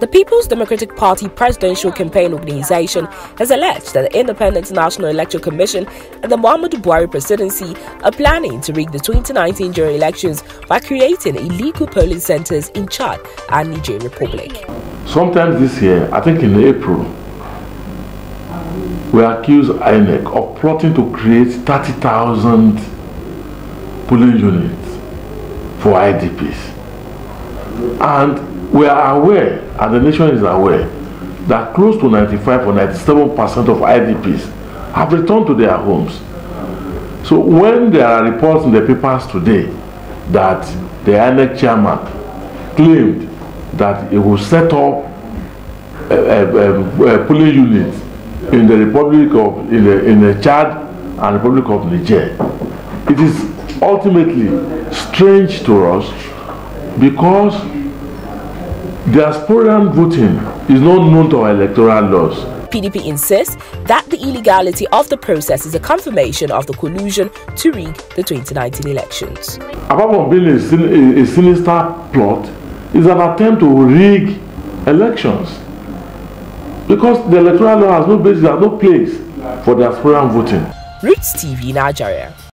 The People's Democratic Party Presidential Campaign Organization has alleged that the Independent National Electoral Commission and the Muhammadu Buhari presidency are planning to rig the 2019 general elections by creating illegal polling centers in Chad and Niger Republic. Sometime this year, I think in April, we accused INEC of plotting to create 30,000 polling units for IDPs. And we are aware, and the nation is aware, that close to 95 or 97% of IDPs have returned to their homes. So when there are reports in the papers today that the INEC chairman claimed that he will set up a polling unit in the Republic of in the Chad and Republic of Niger, it is ultimately strange to us because diasporan voting is not known to our electoral laws. PDP insists that the illegality of the process is a confirmation of the collusion to rig the 2019 elections. Apart from being a sinister plot, it's an attempt to rig elections because the electoral law has no basis, has no place for diasporan voting. Roots TV Nigeria.